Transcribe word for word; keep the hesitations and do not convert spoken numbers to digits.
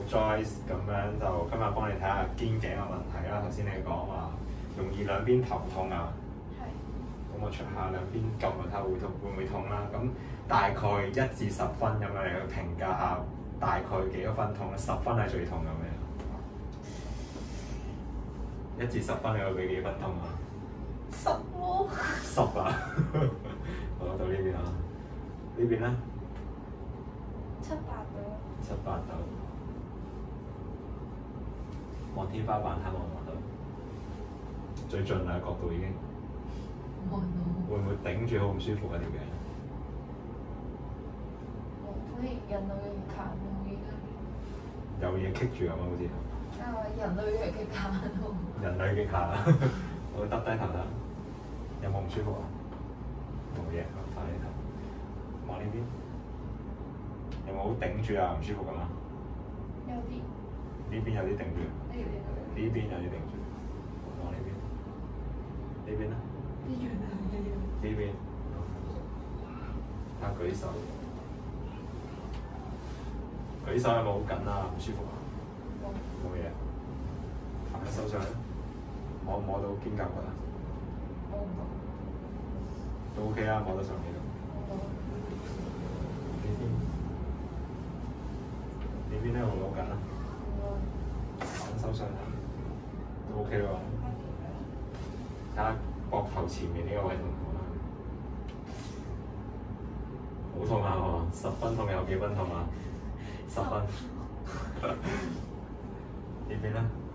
Joyce 咁樣就今日幫你睇下肩頸嘅問題啦。頭先你講話容易兩邊頭痛啊，係。咁我出下兩邊撳落睇下會痛會唔會痛啦。咁大概一至十分咁樣嚟去評價下，大概幾多分痛咧？十分係最痛咁樣。一至十分你會俾幾分痛啊？ 十咯。 十啊！好，到呢邊啊，呢邊咧？ 七八度。 七八度。望天花板睇望唔望到？最盡量嘅角度已經。 望到。 會唔會頂住好唔舒服啊條頸？ 好似人類嘅極限咯，依家。 有嘢棘住咁啊，好似。 啊！人類嘅極限咯。 人類極限啊！我耷低頭啦，有冇唔舒服啊？冇嘢，翻呢頭，望呢邊，有冇好頂住啊？唔舒服㗎嘛？ 有啲。 呢邊有啲頂住。 呢邊呢邊有啲頂住。望呢邊。呢邊咧？ 呢邊啊！ 呢邊。啊！舉手。舉手有冇好緊啊？唔舒服啊？冇。冇嘢。放喺手上，摸唔摸到肩胛骨啊？ 摸唔到。 都 OK 啦，摸得上呢度。 摸到。 呢邊，呢邊咧會唔會好緊啊？放喺手上都 OK 喎。睇下膊頭前面呢個位痛唔痛啊？好痛下喎，十分痛有幾分痛啊？十分。呢邊咧？